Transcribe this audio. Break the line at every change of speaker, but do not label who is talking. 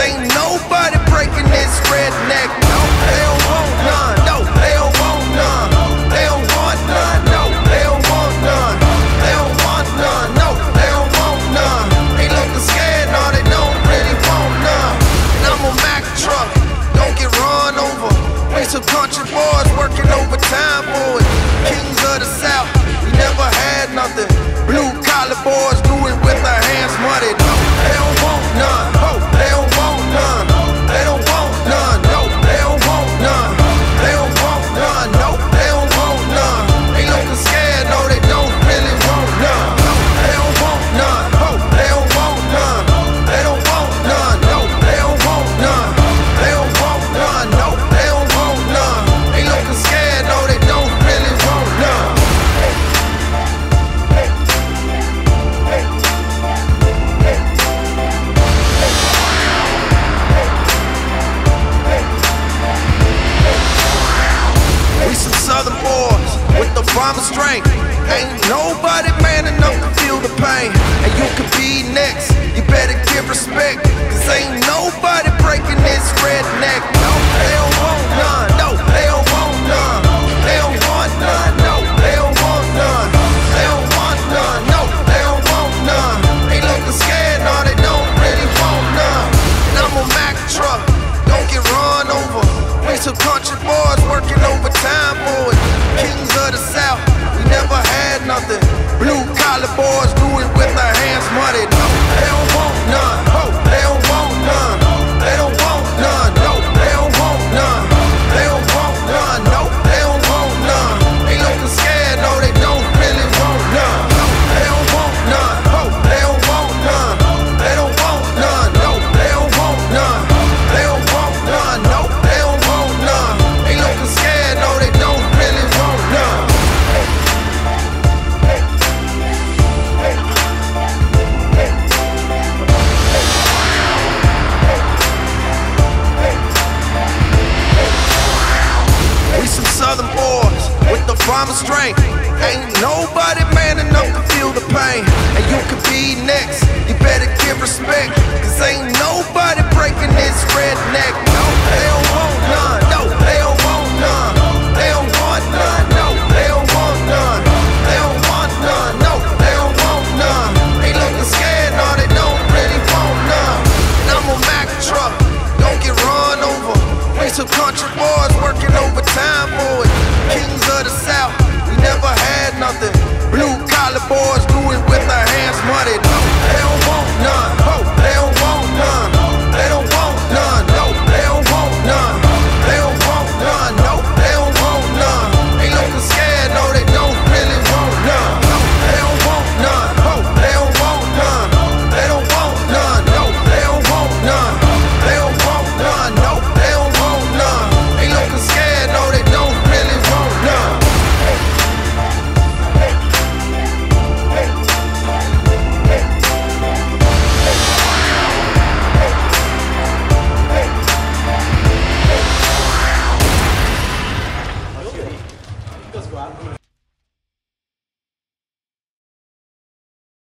ain't nobody breaking this redneck. No, they don't want none. No, they don't want none. They don't want none. No, they don't want none. They don't want none. No, they don't want none. They looking scared, no, they don't really want none. And I'm a Mack truck, don't get run over. We some country boys working overtime, boys. Kings of the South, we never had nothing. Blue collar boys do it with their hands muddied. No, they don't want none. Oh, they don't want none. They don't want none. No, they don't want none. They don't want none. No, they don't want none. They looking scared, no, they don't really want none. No, they don't want none. Oh, they don't want none. They don't want none. No, they don't want none. They don't want none. No, they don't want none. They looking scared, no, they don't really want none. We some Southern boys with the bomber strength. Ain't nobody man enough to feel the pain. And you could be next, you better give respect. Cause ain't nobody breaking this redneck. No, they don't want none. No, they don't want none. They don't want none. No, they don't want none. They don't want none. No, they don't want none. They looking scared, no, they don't really want none. And I'm a Mack truck, don't get run over. We some country boys working overtime, boys. Kings of the South, we never had nothing. Blue collar boys do it with their hands muddied. No, they don't want none. Oh, they don't want none. They don't want none. No, they don't want none. They don't want none. No, they don't want none. They looking scared, no, they don't really want none. No, they don't want none. Oh, they don't want none. They don't want none. No, they don't want none. They don't want none. No, they don't want none. They looking scared, no, they don't really want none. We some Southern boys with the bomber strength. Ain't nobody man enough to feel the pain. And you could be next, you better give respect. Cause ain't nobody breaking this redneck. No, they don't want none. No, they don't want none. They don't want none. No, they don't want none. They don't want none. No, they don't want none. They looking scared, no, they don't really want none. And I'm a Mack truck, don't get run over. We some country boys